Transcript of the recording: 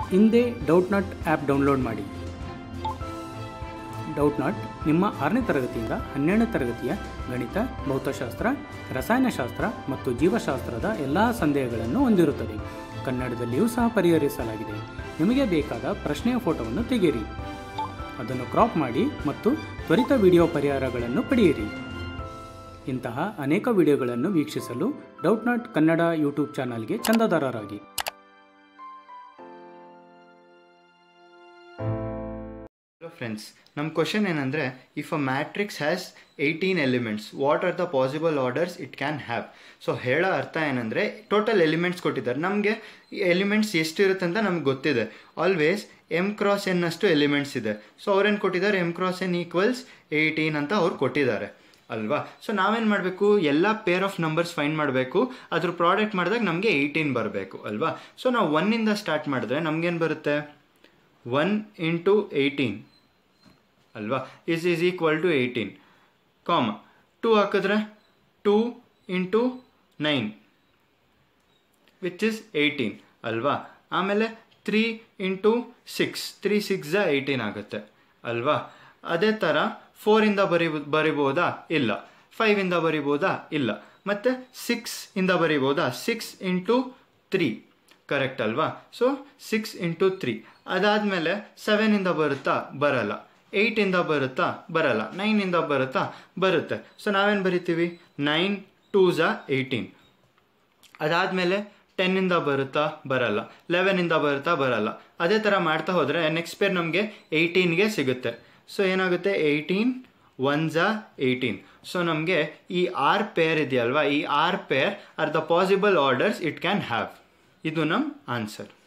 ಹಿಂದೆ ಡೌಟ್ನಾಟ್ app download ಮಾಡಿ. ಡೌಟ್ನಾಟ್ ನಿಮ್ಮ 6ನೇ ತರಗತಿಯಿಂದ 12ನೇ ತರಗತಿಯ ಗಣಿತ, ಭೌತಶಾಸ್ತ್ರ, ರಸಾಯನಶಾಸ್ತ್ರ ಮತ್ತು ಜೀವಶಾಸ್ತ್ರದ ಎಲ್ಲ ಸಂದೇಹಗಳನ್ನು ಹೊಂದಿರುತ್ತದೆ. ಕನ್ನಡದಲ್ಲಿಯೂ ಸಹ ಪರಿಹರಿಸಲಾಗಿದೆ. ನಿಮಗೆ ಬೇಕಾದ ಪ್ರಶ್ನೆಯ ಫೋಟೋವನ್ನು ತೆಗೆಯಿರಿ, ಅದನ್ನು ಕ್ರಾಪ್ ಮಾಡಿ ಮತ್ತು ತ್ವರಿತ ವಿಡಿಯೋ ಪರಿಹಾರಗಳನ್ನು ಪಡೆಯಿರಿ. ಇಂತಹ ಅನೇಕ ವಿಡಿಯೋಗಳನ್ನು ವೀಕ್ಷಿಸಲು ಡೌಟ್ನಾಟ್ ಕನ್ನಡ ಯೂಟ್ಯೂಬ್ ಚಾನಲ್ಗೆ ಚಂದಾದಾರರಾಗಿ. Hello friends, ನಮ್ಮ ಕ್ವಶನ್ ಏನಂದರೆ, if a matrix has 18 elements, what are the possible orders it can have? So ಹೇಳೋ ಅರ್ಥ ಏನಂದರೆ, ಟೋಟಲ್ ಎಲಿಮೆಂಟ್ಸ್ ಕೊಟ್ಟಿದ್ದಾರೆ. ನಮಗೆ ಎಲಿಮೆಂಟ್ಸ್ ಎಷ್ಟಿರುತ್ತೆ ಅಂತ ನಮ್ಗೆ ಗೊತ್ತಿದೆ. ಆಲ್ವೇಸ್ m×n ಅಷ್ಟು ಎಲಿಮೆಂಟ್ಸ್ ಇದೆ. ಸೊ ಅವ್ರೇನು ಕೊಟ್ಟಿದ್ದಾರೆ, m×n ಈಕ್ವಲ್ಸ್ 18 ಅಂತ ಅವ್ರು ಕೊಟ್ಟಿದ್ದಾರೆ ಅಲ್ವಾ. ಸೊ ನಾವೇನು ಮಾಡಬೇಕು, ಎಲ್ಲ ಪೇರ್ ಆಫ್ ನಂಬರ್ಸ್ ಫೈಂಡ್ ಮಾಡಬೇಕು. ಅದ್ರ ಪ್ರಾಡಕ್ಟ್ ಮಾಡಿದಾಗ ನಮಗೆ 18 ಬರಬೇಕು ಅಲ್ವಾ. ಸೊ ನಾವು 1ಇಂದ ಸ್ಟಾರ್ಟ್ ಮಾಡಿದ್ರೆ ನಮಗೇನು ಬರುತ್ತೆ, 1 × 18 ಅಲ್ವಾ ಈಸ್ ಈಕ್ವಲ್ ಟು 18, ಕಾಮ 2 ಹಾಕಿದ್ರೆ 2 × 9 ವಿಚ್ ಇಸ್ 18 ಅಲ್ವಾ. ಆಮೇಲೆ 3 × 6, 3 6 18 ಆಗುತ್ತೆ ಅಲ್ವಾ. ಅದೇ ಥರ 4ಇಂದ ಬರಿಬೋದಾ? ಇಲ್ಲ. 5ಇಂದ ಬರಿಬೋದಾ? ಇಲ್ಲ. ಮತ್ತು 6ಇಂದ ಬರಿಬೋದಾ? 6 × 3 ಕರೆಕ್ಟ್ ಅಲ್ವಾ. ಸೊ 6 × 3. ಅದಾದಮೇಲೆ 7ಇಂದ ಬರುತ್ತಾ? ಬರಲ್ಲ. 8ಇಂದ ಬರುತ್ತಾ? ಬರಲ್ಲ. 9ಇಂದ ಬರುತ್ತಾ? ಬರುತ್ತೆ. ಸೊ ನಾವೇನು ಬರಿತೀವಿ, 9 2s 18. ಅದಾದಮೇಲೆ 10ಇಂದ ಬರುತ್ತಾ? ಬರಲ್ಲ. 11ಇಂದ ಬರುತ್ತಾ? ಬರಲ್ಲ. ಅದೇ ಥರ ಮಾಡ್ತಾ ಹೋದರೆ ನೆಕ್ಸ್ಟ್ ಪೇರ್ ನಮಗೆ 18ಗೆ ಸಿಗುತ್ತೆ. ಸೊ ಏನಾಗುತ್ತೆ, 18 1s 18. ಸೊ ನಮಗೆ ಈ R ಪೇರ್ ಇದೆಯಲ್ವಾ, ಈ R pair are the possible orders it can have. ಇದು ನಮ್ಮ ಆನ್ಸರ್.